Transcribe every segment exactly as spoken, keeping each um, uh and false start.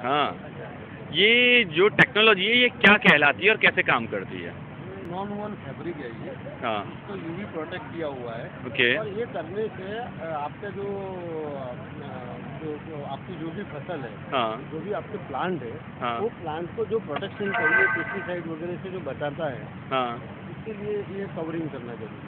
हाँ, ये जो टेक्नोलॉजी है ये क्या कहलाती है और कैसे काम करती है? नॉन वोवन फैब्रिक है ये। हाँ। इसको यूवी प्रोटेक्ट किया हुआ है। ओके। और ये करने से आपके जो जो, जो आपकी जो भी फसल है, हाँ। जो भी आपके प्लांट है, हाँ। वो प्लांट को जो प्रोटेक्शन चाहिए पेस्टिसाइड वगैरह से जो बचाता है, हाँ। इसके लिए ये कवरिंग करना जरूरी है।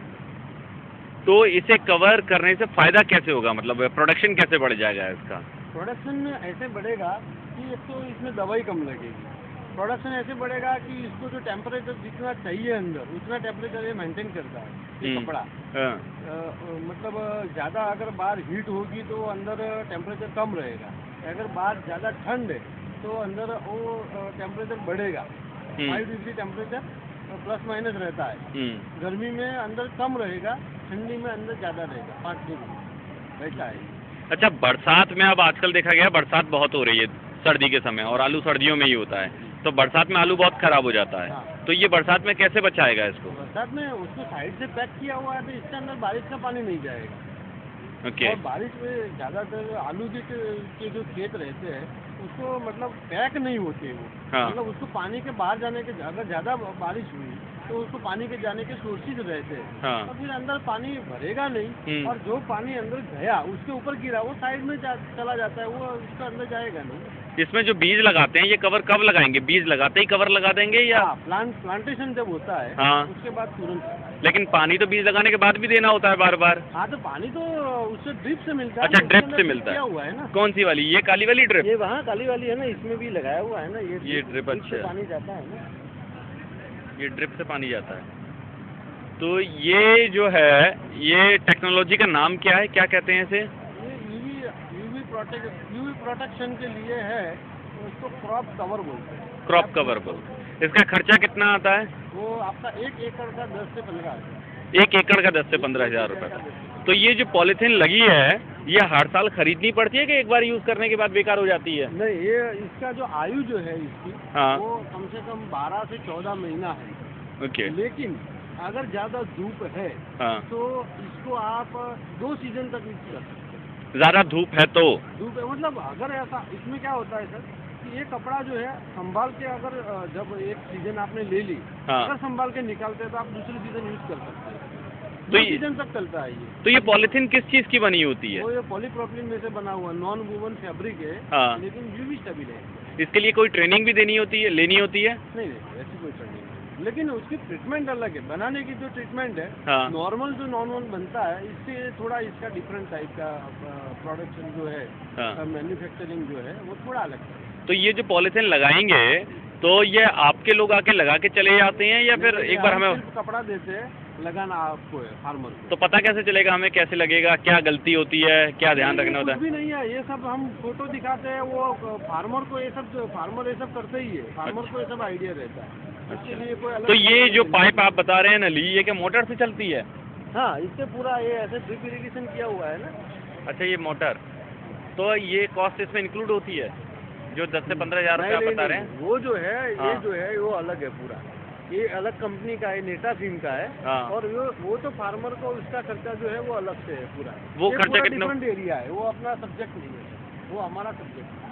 तो इसे कवर करने से फायदा कैसे होगा, मतलब प्रोडक्शन कैसे बढ़ जाएगा इसका? प्रोडक्शन ऐसे बढ़ेगा कि एक तो इसमें दवाई कम लगेगी। प्रोडक्शन ऐसे बढ़ेगा कि इसको जो टेम्परेचर जितना चाहिए अंदर उतना टेम्परेचर ये मेंटेन करता है ये कपड़ा। हाँ। आ, मतलब ज़्यादा अगर बाहर हीट होगी तो अंदर टेम्परेचर कम रहेगा, अगर बाहर ज़्यादा ठंड है तो अंदर वो टेम्परेचर बढ़ेगा। Five degree temperature plus minus रहता है। गर्मी में अंदर कम रहेगा, ठंडी में अंदर ज़्यादा रहेगा, पाँच डिग्री वैसा है। अच्छा, बरसात में अब आजकल देखा गया बरसात बहुत हो रही है सर्दी के समय, और आलू सर्दियों में ही होता है, तो बरसात में आलू बहुत खराब हो जाता है। हाँ। तो ये बरसात में कैसे बचाएगा इसको? बरसात में उसको साइड से पैक किया हुआ है तो इसके अंदर बारिश का पानी नहीं जाएगा। ओके। और बारिश में ज़्यादातर आलू के, के जो खेत रहते हैं उसको मतलब पैक नहीं होते वो। हाँ। मतलब उसको पानी के बाहर जाने के, अगर ज़्यादा बारिश हुई तो उसको पानी के जाने के सोर्सेज रहते हैं। हाँ। और फिर अंदर पानी भरेगा नहीं, और जो पानी अंदर गया उसके ऊपर गिरा वो साइड में जा, चला जाता है, वो उसके अंदर जाएगा नहीं। इसमें जो बीज लगाते हैं ये कवर कब लगाएंगे? बीज लगाते ही कवर लगा देंगे या? हाँ, प्लांट प्लांटेशन जब होता है। हाँ। उसके बाद तुरंत। लेकिन पानी तो बीज लगाने के बाद भी देना होता है बार बार। हाँ, तो पानी तो उससे ड्रिप से मिलता है। अच्छा, ड्रिप से मिलता है। हुआ है ना। कौन सी वाली? ये काली वाली ड्रिप? ये वहाँ काली वाली है ना, इसमें भी लगाया हुआ है ना ये ये ड्रिप। अच्छा, पानी जाता है ना, ये ड्रिप से पानी जाता है। तो ये जो है ये टेक्नोलॉजी का नाम क्या है, क्या कहते हैं इसे? ये UV UV protect UV protection के लिए है, उसको क्रॉप कवर बोलते हैं। क्रॉप कवर बोलते हैं। इसका खर्चा कितना आता है? वो आपका एक एकड़ का दस से पंद्रह हजार। एक एकड़ का दस से पंद्रह हजार रुपये का। तो ये जो पॉलीथीन लगी है ये हर साल खरीदनी पड़ती है कि एक बार यूज करने के बाद बेकार हो जाती है? नहीं, ये इसका जो आयु जो है इसकी, हाँ। वो कम से कम बारह से चौदह महीना है। ओके। लेकिन अगर ज्यादा धूप है, हाँ, तो इसको आप दो सीजन तक यूज कर सकते हैं। ज्यादा धूप है तो? धूप है मतलब अगर ऐसा, इसमें क्या होता है सर कि ये कपड़ा जो है संभाल के, अगर जब एक सीजन आपने ले ली, हाँ, अगर संभाल के निकालते हैं तो आप दूसरी सीजन यूज कर सकते हैं। तो सीजन तक चलता है ये। तो ये पॉलिथीन किस चीज की बनी होती है? वो ये पॉलीप्रोपिलीन में से बना हुआ नॉन वोवन फैब्रिक है। हाँ। लेकिन यूवी स्टेबल है। इसके लिए कोई ट्रेनिंग भी देनी होती है, लेनी होती है? नहीं नहीं, ऐसी कोई ट्रेनिंग नहीं, लेकिन उसकी ट्रीटमेंट अलग है। बनाने की जो ट्रीटमेंट है, हाँ, नॉर्मल जो नॉन वोवन बनता है इससे थोड़ा इसका डिफरेंट टाइप का प्रोडक्शन जो है, हाँ, मैन्युफैक्चरिंग जो है वो थोड़ा अलग है। तो ये जो पॉलिथीन लगाएंगे तो ये आपके लोग आके लगा के चले जाते हैं या फिर एक बार हमें कपड़ा देते हैं, लगाना आपको है फार्मर को। तो पता कैसे चलेगा हमें, कैसे लगेगा, क्या गलती होती है, क्या ध्यान रखना होता है? कुछ भी नहीं है, ये सब हम फोटो दिखाते हैं, वो फार्मर को ये सब फार्मर ये सब करते ही है, फार्मर अच्छा। को ये सब आइडिया रहता है। अच्छा। लिए कोई अलग। तो ये जो पाइप आप बता रहे हैं नली, ये क्या मोटर से चलती है? हाँ, इससे पूरा ये ऐसे ड्रिप इरिगेशन किया हुआ है ना। अच्छा, ये मोटर, तो ये कॉस्ट इसमें इंक्लूड होती है जो दस से पंद्रह हजार रुपये आप बता रहे हैं? वो जो है, हाँ, ये जो है वो अलग है पूरा, ये अलग कंपनी का है, नेटा फिल्म का है। हाँ। और वो वो तो फार्मर को उसका खर्चा जो है वो अलग से है पूरा। वो खर्चा कितना? डिफरेंट एरिया है, वो अपना सब्जेक्ट नहीं है, वो हमारा सब्जेक्ट है।